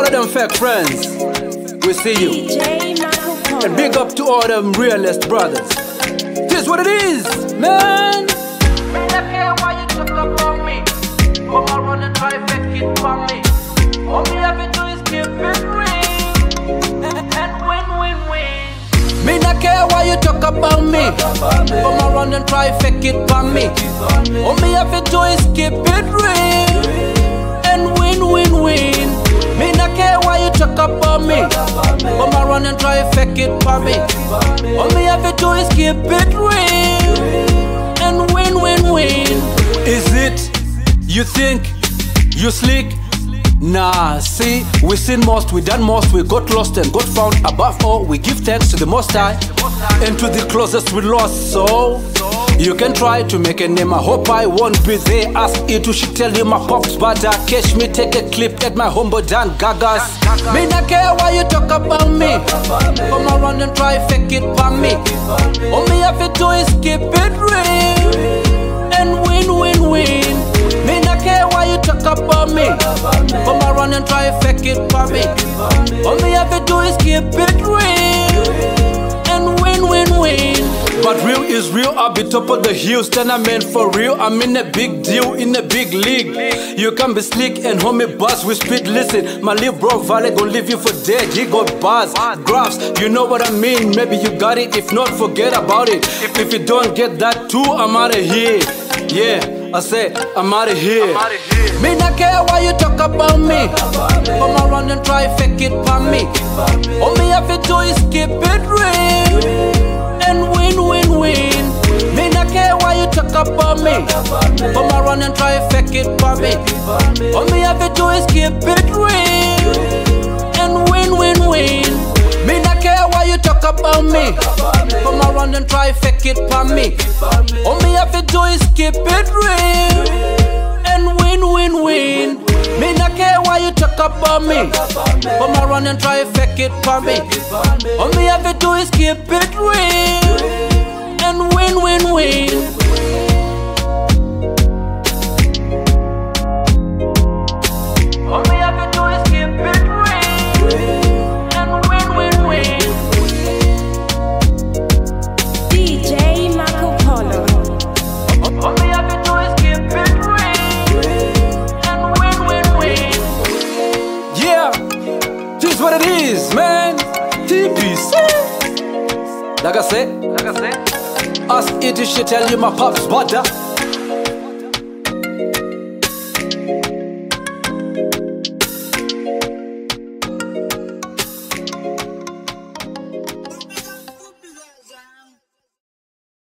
all them fake friends, we see you. Makopolo. And big up to all them realist brothers. This is what it is, man. Me not care why you talk about me. Come around and try fake it for me. All me have to do is keep it real and win. Me not care why you talk about me. Come around and try fake it for me. All me have to do is keep it real and win. Me not care why you talk about me. Come around and try fake it for me. All me have to do is keep it real and win. Is it you think you slick? Nah, see, we sin most, we done most, we got lost and got found. Above all, we give thanks to the Most High, and to the closest we lost. So you can try to make a name, I hope I won't be there. Ask it to she tell you my pops, but catch me, take a clip at my homeboy Dan Gagas. Me not care why you talk about me. Come around and try fake it for me. All me have to do is keep it real and win. Me not care why you talk about me. Come around and try fake it for me. All me have to do is keep it real and win. But real is real, I'll be top of the hill. Stand I mean for real, I'm in a big deal, in a big league. You can be slick and homie buzz with speed. Listen, my little bro Vale gon' leave you for dead. He got bars, graphs, you know what I mean. Maybe you got it, if not forget about it. If you don't get that too, I'm out of here. Yeah, I say I'm out of here. Me not care why you talk about me. Come around and try fake it for me. All me have to do is keep it real and win. Me not care why you talk about me. Come around and try fake it for me. All me have to do is keep it real and win. Me not care why you talk about me. Come around and try fake it for me. All me have to do is keep it real and win. Me not care why you talk about me. Come around and try fake it for me. All me have to do is keep it real and win. All me have to do is keep it real and win. DJ Makopolo. All me have to do is keep it real and win. Yeah, this is what it is, man. TPC. Like I said, ask it if she tell you my pops butter.